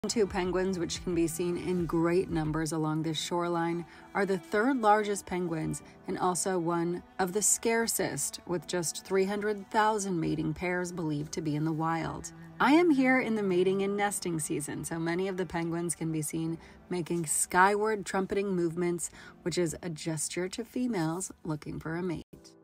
Gentoo penguins, which can be seen in great numbers along this shoreline, are the third largest penguins and also one of the scarcest, with just 300,000 mating pairs believed to be in the wild. I am here in the mating and nesting season, so many of the penguins can be seen making skyward trumpeting movements, which is a gesture to females looking for a mate.